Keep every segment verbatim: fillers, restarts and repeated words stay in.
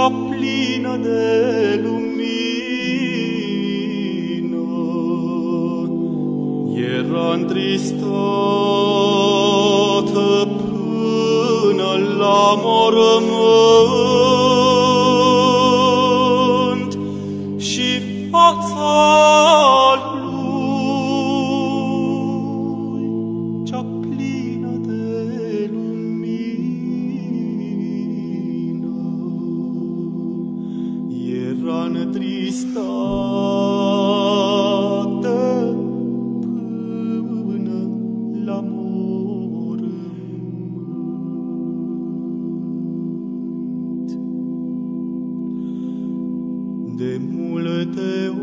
cea plină de lumină, era întristată până la mormânt și fața lui cea plină de lumină era întristată până la mormânt. De multe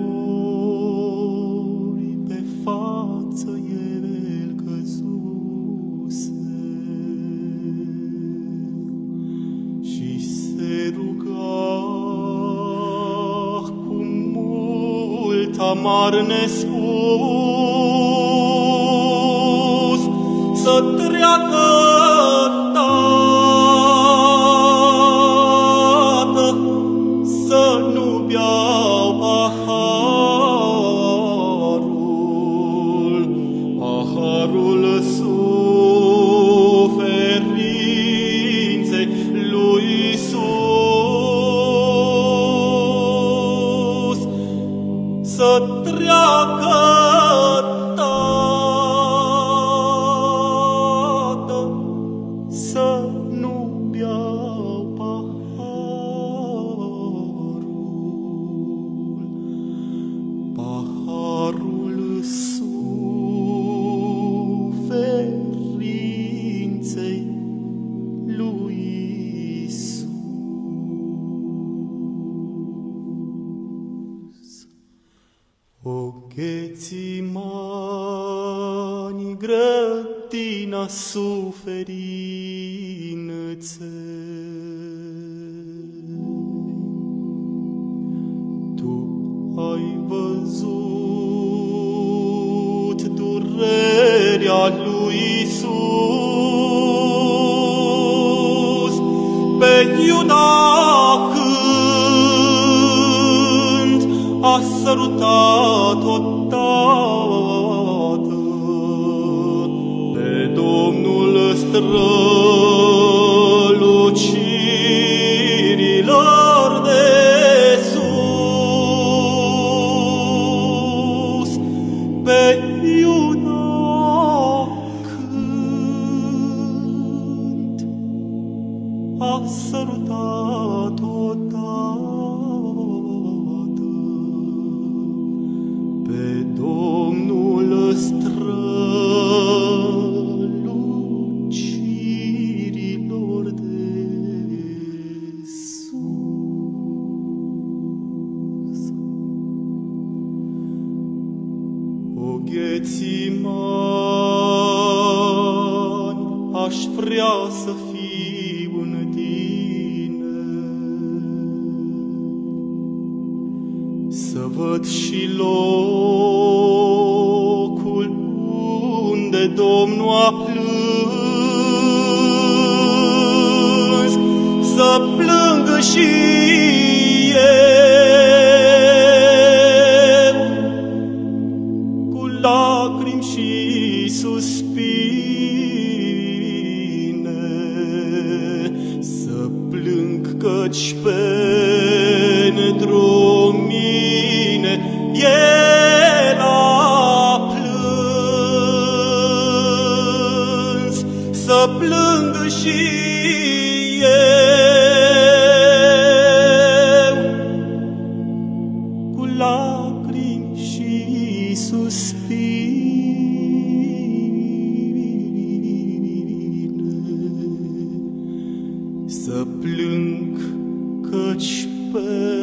ori pe față el căzuse și se ruga cu mult amar nespus să treacă, Tată, să nu beau paharul, paharul suferinței lui Iisus, să treacă, Tată, să nu beau paharul, paharul suferinței lui Iisus. O Ghețimani, grădina suferinței, tu ai văzut durerea lui Iisus pe Iuda când a sărutat odată pe Domnul strălucirilor de sus, pe Iuda când a sărutat odată pe Domnul strălucirilor de sus. O Ghețimani, aș vrea să fiu în tine, să văd și locul unde Domnul a plâns, să plângă și eu cu lacrimi și suspine, să plâng căci pentru mine El a plâns, să plâng și eu cu lacrimi și suspine, să plâng căci pe